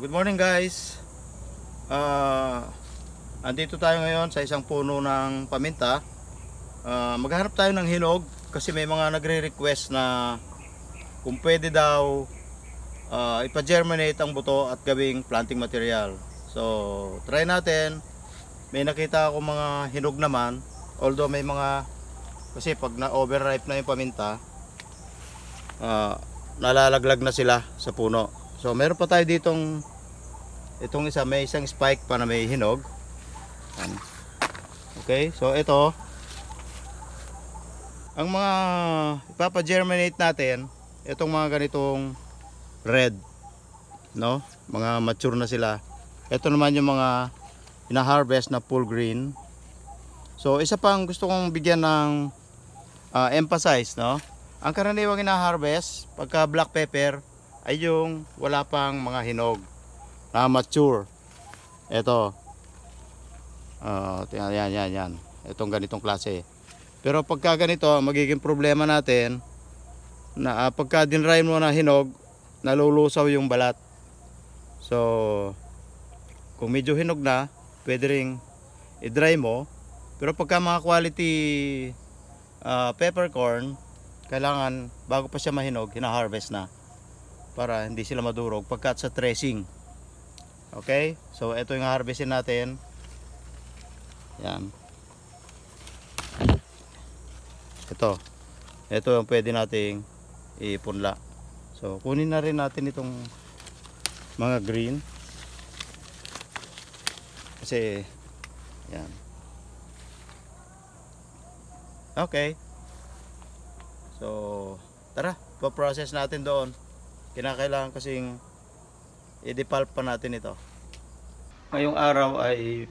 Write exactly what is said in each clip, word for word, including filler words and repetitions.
Good morning guys. uh, Andito tayo ngayon sa isang puno ng paminta. uh, Maghanap tayo ng hinog kasi may mga nagre-request na kung pwede daw uh, ipa-germinate ang buto at gawing planting material. So try natin. May nakita ako mga hinog naman, although may mga, kasi pag na-overripe na yung paminta, uh, nalalaglag na sila sa puno. So meron pa tayo ditong itong isa, may isang spike pa na may hinog. Okay, so ito ang mga ipapa-germinate natin, itong mga ganitong red, no? Mga mature na sila. Ito naman yung mga ina-harvest na full green. So isa pang gusto kong bigyan ng uh, emphasize, no? Ang karaniwang ina-harvest pagka black pepper ay yung wala pang mga hinog na mature. Ito. Uh, yan, yan, yan. Itong ganitong klase. Pero pagka ganito, magiging problema natin na uh, pagka dinry mo na hinog, nalulusaw yung balat. So, kung medyo hinog na, pwede ring i-dry mo. Pero pagka mga quality uh, peppercorn, kailangan bago pa siya mahinog, hina-harvest na para hindi sila madurog pagkat sa tracing. Okay, so ito yung harvestin natin. Yan, ito ito yung pwede nating ipunla. So kunin na rin natin itong mga green kasi yan. Okay, so tara, pa-process natin doon. Kinakailangan kasing i-depulp pa natin ito. Ngayong araw ay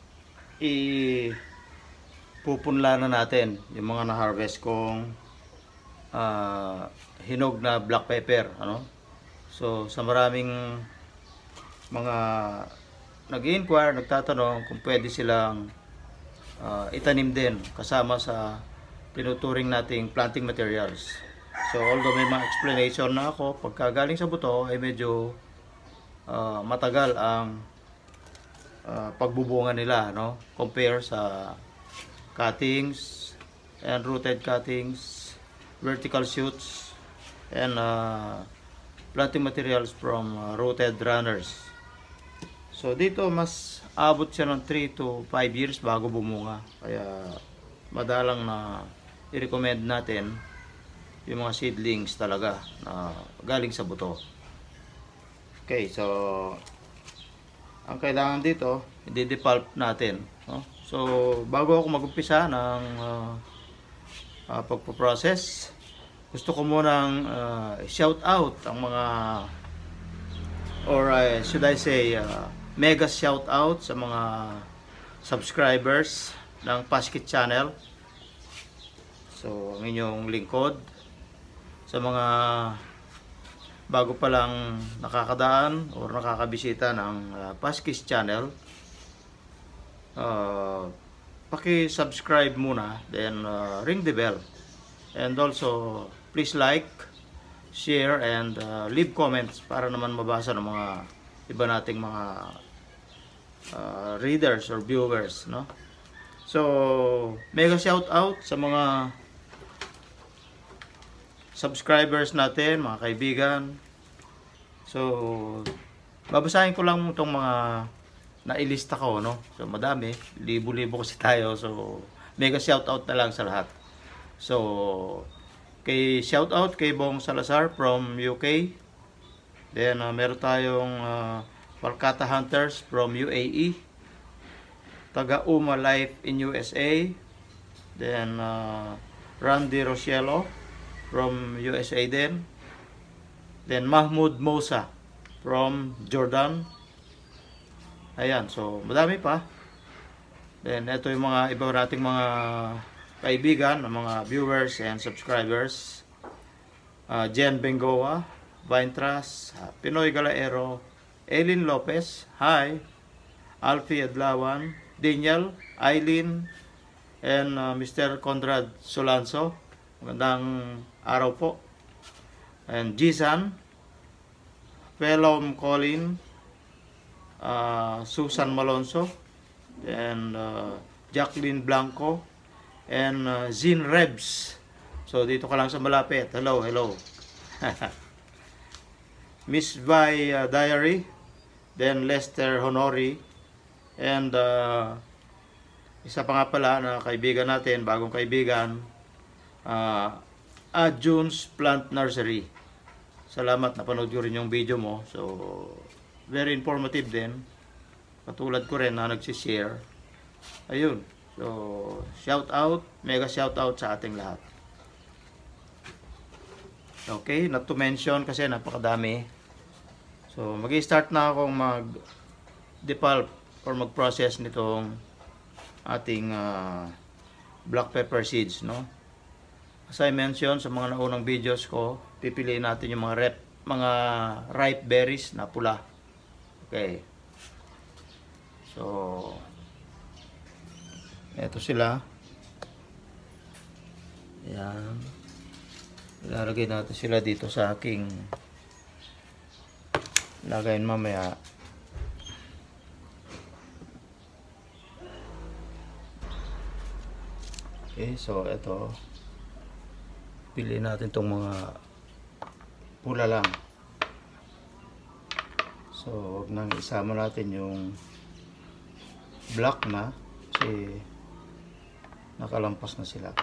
ipupunla na natin yung mga na-harvest kong uh, hinog na black pepper, ano? So sa maraming mga nag-inquire, nagtatanong kung pwede silang uh, itanim din kasama sa tinuturing nating planting materials. So although may mga explanation na ako, pagka galing sa buto ay medyo uh, matagal ang uh, pagbubunga nila, no? Compare sa cuttings and rooted cuttings, vertical shoots, and uh, planting materials from uh, rooted runners. So dito mas abot siya ng three to five years bago bumunga. Kaya madalang na i-recommend natin yung mga seedlings talaga na galing sa buto. Okay, so ang kailangan dito, i-depulp natin, no? So bago ako mag-umpisa ng uh, uh, pagpo-process, gusto ko munang uh, shout out ang mga, or uh, should I say uh, mega shout out sa mga subscribers ng Paskit Channel. So ang inyong lingkod, sa mga bago pa lang nakakadaan o nakakabisita ng uh, Paskis Channel, uh, paki-subscribe muna, then uh, ring the bell, and also please like, share, and uh, leave comments para naman mabasa ng mga iba nating mga uh, readers or viewers, no? So mega shout out sa mga subscribers natin, mga kaibigan. So babasahin ko lang itong mga nailista ko, no? So madami, libo-libo kasi tayo. So mega shout out na lang sa lahat. So kay shout out kay Bong Salazar from U K. Then uh, meron tayong uh, Palkata Hunters from U A E. Taga Uma Life in U S A. Then uh, Randy Rocielo from U S A din. Then Mahmoud Mosa from Jordan. Ayan, so madami pa. Then ito yung mga iba nating mga kaibigan, mga viewers and subscribers. uh, Jen Bengoa, Vintras, Pinoy Galaero, Eileen Lopez, hi, Alfie Adlawan, Daniel, Eileen, and uh, Mister Conrad Solanso. Magandang araw po. And Jisan, Pelom Colin, uh, Susan Malonzo, and uh, Jacqueline Blanco, and uh, Zin Rebs. So dito ka lang sa malapit. Hello, hello. Miss Vi uh, Diary, then Lester Honori, and uh, isa pa nga pala na kaibigan natin, bagong kaibigan, uh, Adjuns Plant Nursery. Salamat, napanood ko rin yung video mo. So, very informative din. Katulad ko rin na nagsishare. Ayun. So, shout out, mega shout out sa ating lahat. Okay, not to mention kasi napakadami. So, mag-i-start na akong mag-depulp or mag-process nitong ating uh, black pepper seeds, no? As I mentioned sa mga naunang videos ko, pipiliin natin yung mga rep, mga ripe berries na pula. Okay. So, eto sila. Ayan. Ilalagay natin sila dito sa aking lagayin mamaya. Okay, so eto. Piliin natin itong mga pula lang. So, huwag nang isama natin yung black na kasi nakalampas na sila.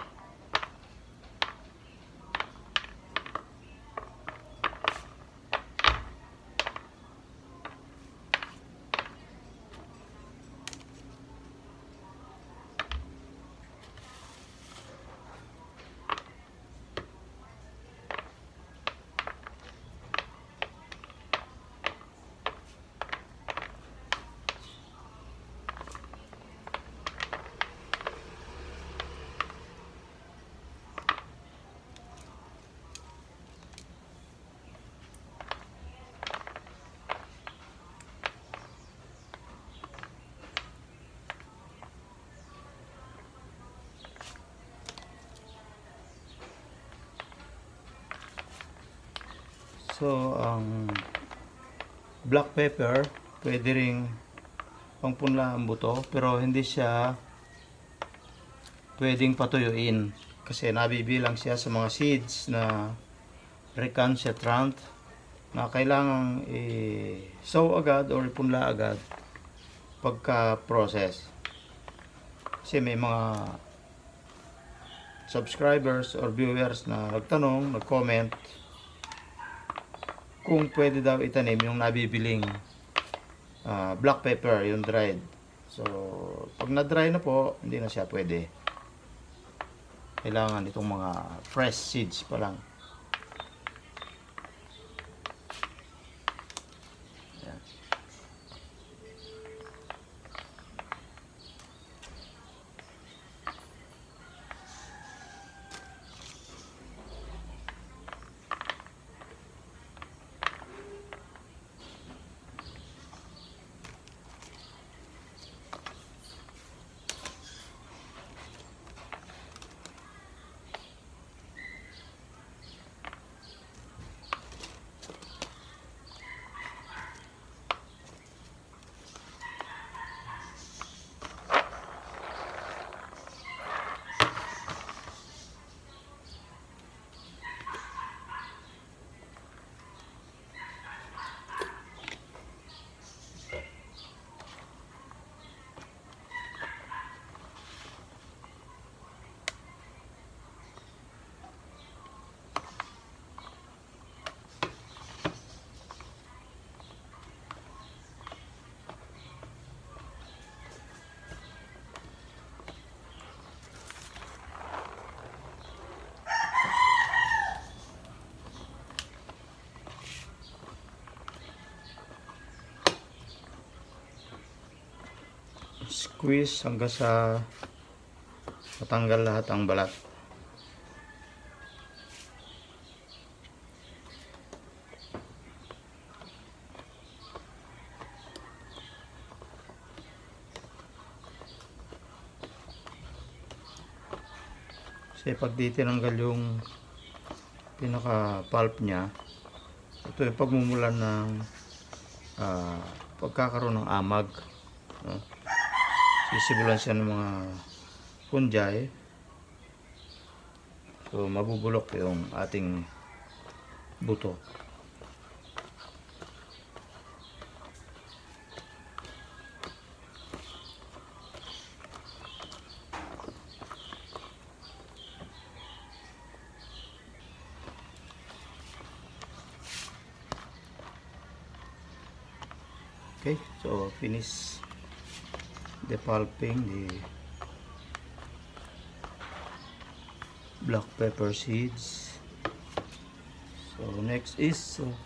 So, ang black pepper, pwede ring pangpunla ang buto, pero hindi siya pwedeng patuyuin kasi nabibilang siya sa mga seeds na recalcitrant na kailangang i-sow agad or ipunla agad pagka-process. Kasi may mga subscribers or viewers na nagtanong, nag-comment kung pwede daw itanim yung nabibiling uh, black pepper, yung dried. So, pag na-dry na po, hindi na siya pwede. Kailangan itong mga fresh seeds pa lang. Ayan. Squeeze hanggang sa matanggal lahat ang balat. Kasi pag di tinanggal yung pinaka pulp niya, ito yung pagmumulan ng uh, pagkakaroon ng amag, no? Sisibulan siya ng mga fungi, so mabubulok yung ating buto. Okay, so finish depulping the black pepper seeds. So next is uh,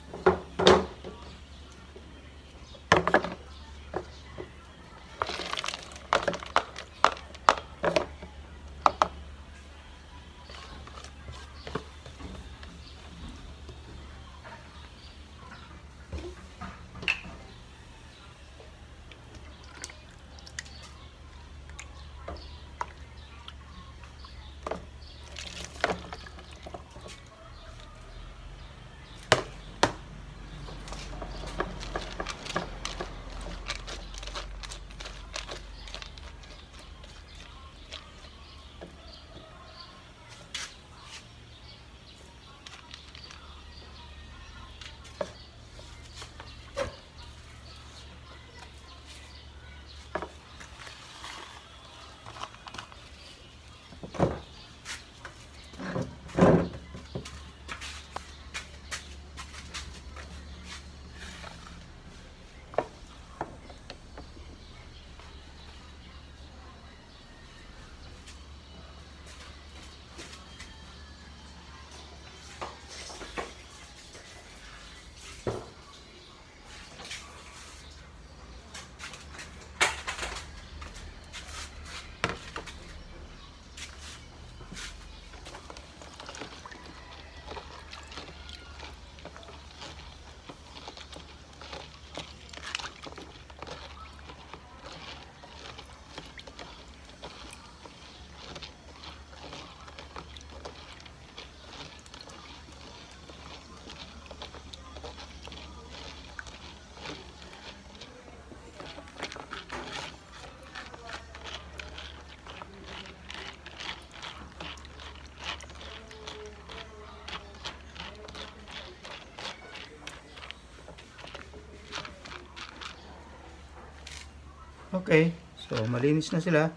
okay, so malinis na sila.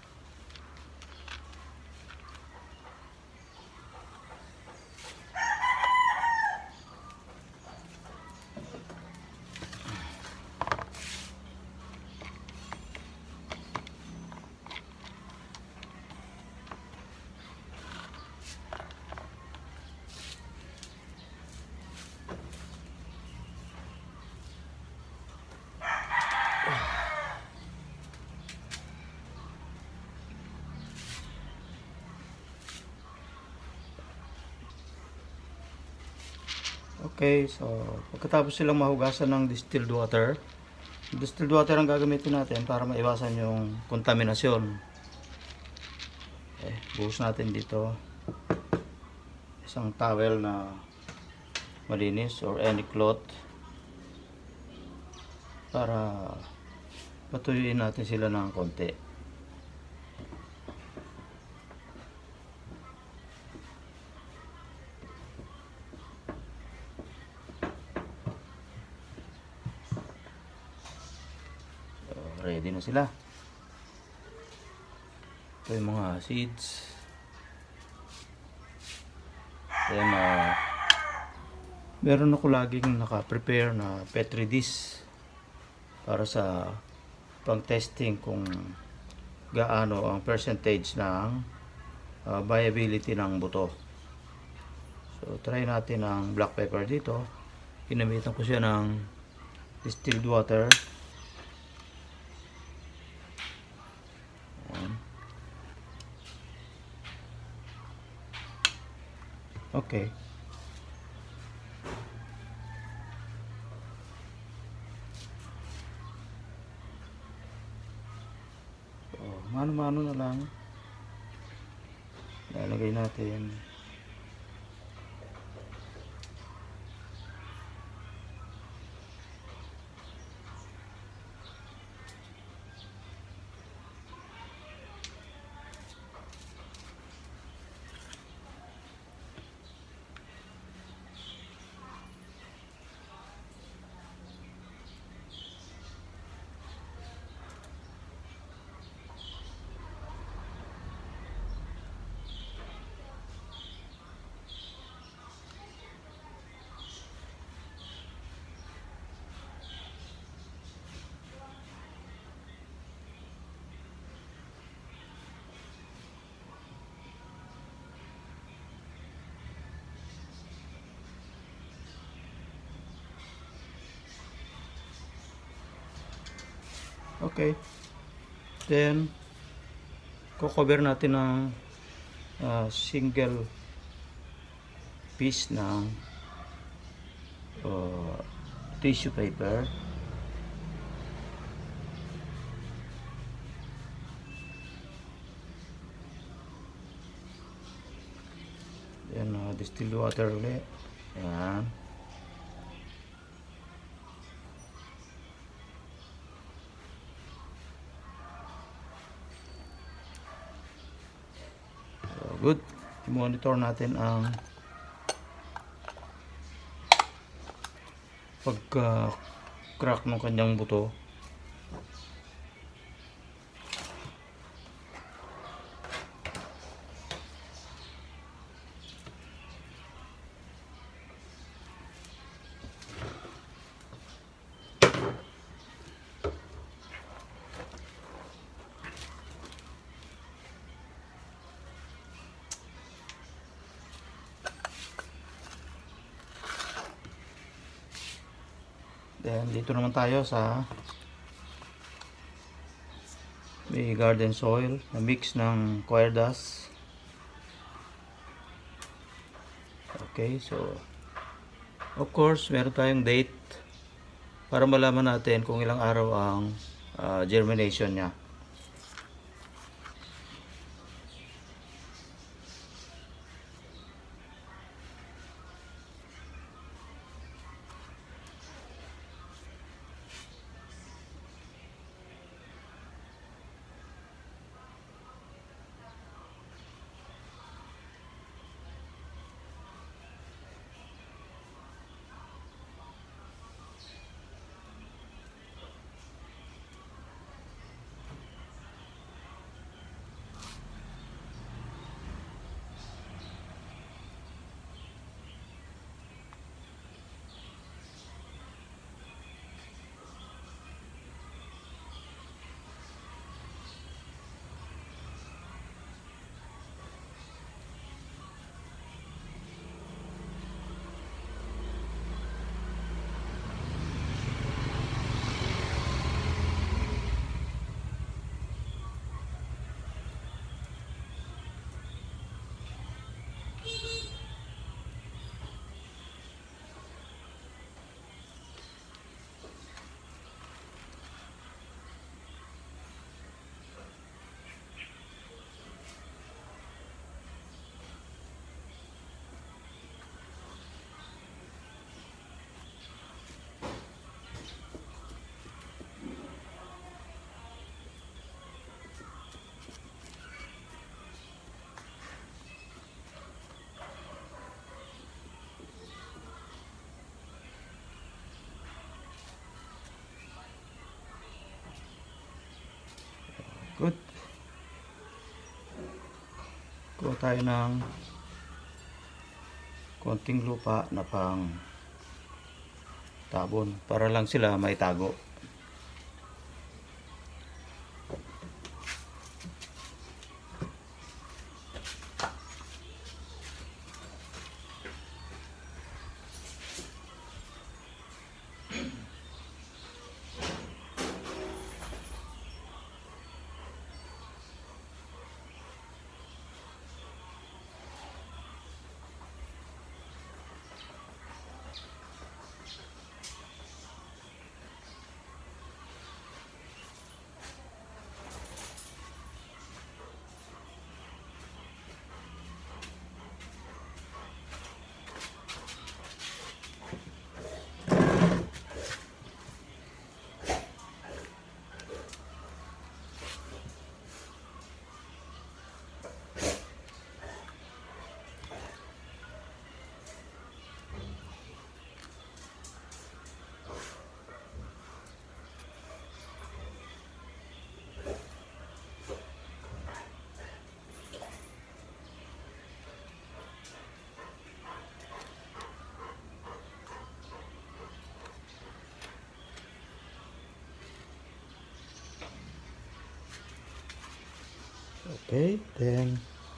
Okay, so pagkatapos silang mahugasan ng distilled water, distilled water ang gagamitin natin para maiwasan yung kontaminasyon. Okay, buhos natin dito isang towel na malinis or any cloth para patuyuin natin sila ng konti. Ready na sila. Ito yung mga seeds. Then uh, meron ako laging naka-prepare na petri dish para sa pang-testing kung gaano ang percentage ng uh, viability ng buto. So try natin ang black pepper dito. Ginamitan ko siya ng distilled water. Okay. So, mano-mano na lang. Lalagay natin. Okay. Then, ko-cover natin ng uh, single piece ng uh, tissue paper. Then, uh, distilled water ulit. Ayan. Good. I-monitor natin ang pagka-crack ng kanyang buto. Then, dito naman tayo sa may garden soil na mix ng coir dust. Okay, so of course, meron tayong date para malaman natin kung ilang araw ang uh, germination niya. Good. Kuha tayo ng konting lupa na pang tabon para lang sila may tago. Okay, then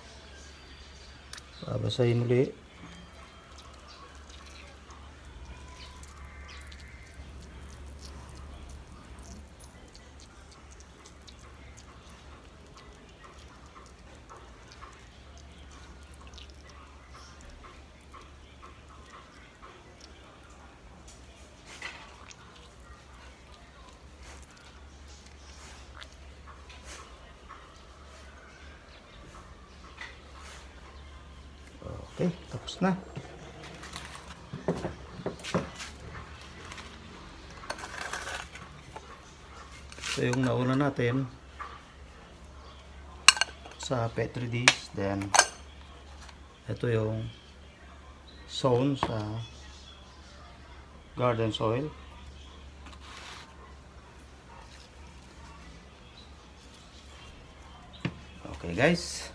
babasahin ulit. Okay, tapos na. So yung nauna natin sa Petri dish, then ito yung sown sa garden soil. Okay guys,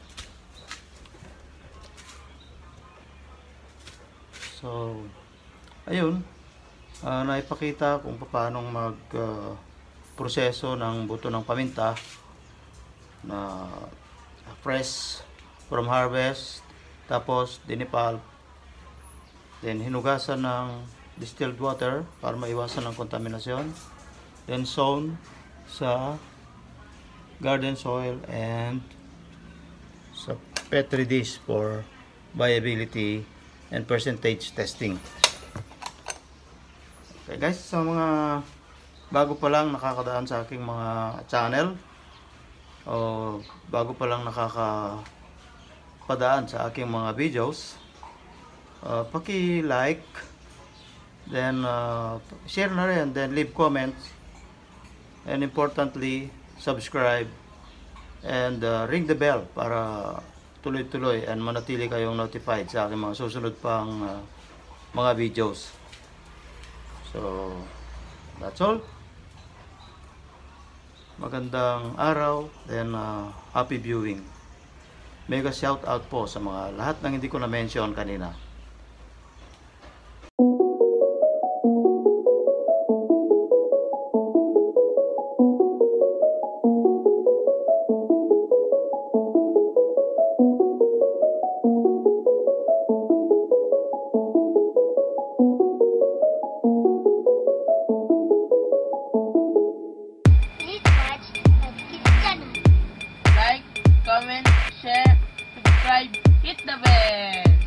so ayun, uh, naipakita kung paano mag uh, proseso ng buto ng paminta na fresh from harvest, tapos dinipalp, then hinugasan ng distilled water para maiwasan ng kontaminasyon, then sown sa garden soil and sa Petri dish for viability and percentage testing. Okay guys, sa mga bago pa lang nakakadaan sa aking mga channel o bago pa lang nakakapadaan sa aking mga videos, uh, paki-like, then uh, share na rin, then leave comments, and importantly subscribe and uh, ring the bell para tuloy-tuloy and manatili kayong notified sa aking mga susunod pang uh, mga videos. So that's all. Magandang araw, then uh, happy viewing. Mega shout out po sa mga lahat ng hindi ko na-mention kanina. Like, comment, share, subscribe, hit the bell.